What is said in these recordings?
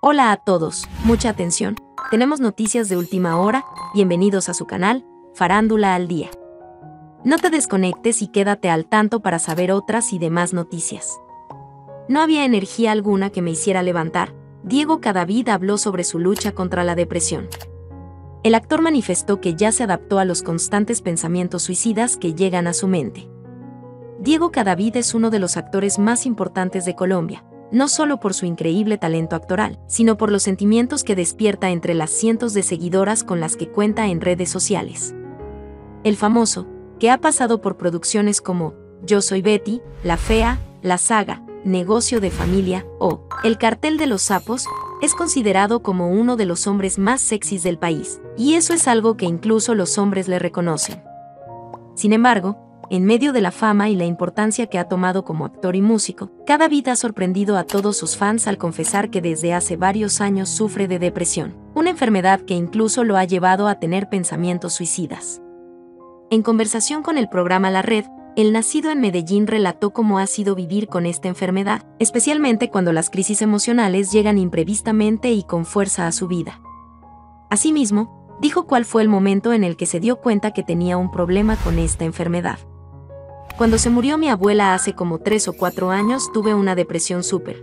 Hola a todos, mucha atención. Tenemos noticias de última hora, bienvenidos a su canal, Farándula al Día. No te desconectes y quédate al tanto para saber otras y demás noticias. No había energía alguna que me hiciera levantar. Diego Cadavid habló sobre su lucha contra la depresión. El actor manifestó que ya se adaptó a los constantes pensamientos suicidas que llegan a su mente. Diego Cadavid es uno de los actores más importantes de Colombia, no solo por su increíble talento actoral, sino por los sentimientos que despierta entre las cientos de seguidoras con las que cuenta en redes sociales. El famoso, que ha pasado por producciones como Yo soy Betty, La Fea, La Saga, Negocio de Familia o El Cartel de los Sapos, es considerado como uno de los hombres más sexys del país, y eso es algo que incluso los hombres le reconocen. Sin embargo, en medio de la fama y la importancia que ha tomado como actor y músico, Cadavid ha sorprendido a todos sus fans al confesar que desde hace varios años sufre de depresión, una enfermedad que incluso lo ha llevado a tener pensamientos suicidas. En conversación con el programa La Red, el nacido en Medellín relató cómo ha sido vivir con esta enfermedad, especialmente cuando las crisis emocionales llegan imprevistamente y con fuerza a su vida. Asimismo, dijo cuál fue el momento en el que se dio cuenta que tenía un problema con esta enfermedad. Cuando se murió mi abuela hace como 3 o 4 años tuve una depresión súper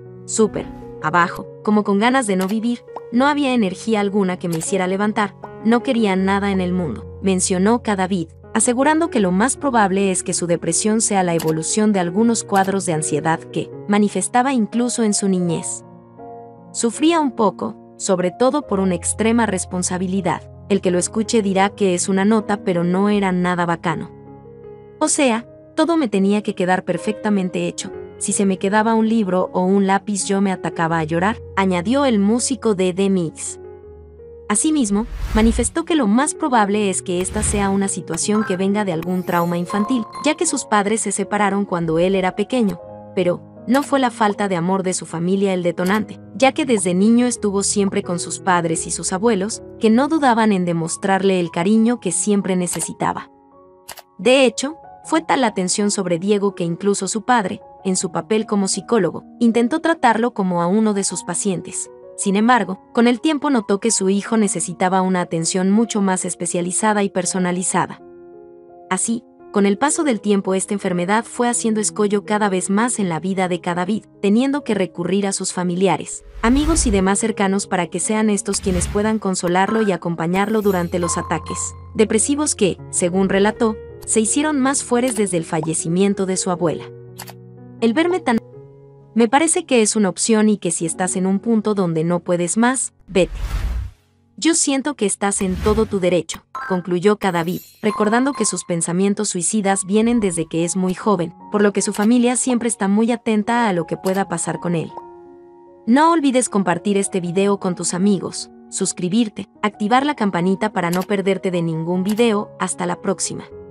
abajo, como con ganas de no vivir, no había energía alguna que me hiciera levantar, no quería nada en el mundo, mencionó Cadavid, asegurando que lo más probable es que su depresión sea la evolución de algunos cuadros de ansiedad que manifestaba incluso en su niñez. Sufría un poco, sobre todo por una extrema responsabilidad. El que lo escuche dirá que es una nota, pero no era nada bacano. O sea, todo me tenía que quedar perfectamente hecho. Si se me quedaba un libro o un lápiz yo me atacaba a llorar, añadió el músico de The Mix. Asimismo, manifestó que lo más probable es que esta sea una situación que venga de algún trauma infantil, ya que sus padres se separaron cuando él era pequeño, pero no fue la falta de amor de su familia el detonante, ya que desde niño estuvo siempre con sus padres y sus abuelos, que no dudaban en demostrarle el cariño que siempre necesitaba. De hecho, fue tal la atención sobre Diego que incluso su padre, en su papel como psicólogo, intentó tratarlo como a uno de sus pacientes. Sin embargo, con el tiempo notó que su hijo necesitaba una atención mucho más especializada y personalizada. Así, con el paso del tiempo esta enfermedad fue haciendo escollo cada vez más en la vida de Cadavid, teniendo que recurrir a sus familiares, amigos y demás cercanos para que sean estos quienes puedan consolarlo y acompañarlo durante los ataques depresivos que, según relató, se hicieron más fuertes desde el fallecimiento de su abuela. El verme tan... Me parece que es una opción y que si estás en un punto donde no puedes más, vete. Yo siento que estás en todo tu derecho, concluyó Cadavid, recordando que sus pensamientos suicidas vienen desde que es muy joven, por lo que su familia siempre está muy atenta a lo que pueda pasar con él. No olvides compartir este video con tus amigos, suscribirte, activar la campanita para no perderte de ningún video. Hasta la próxima.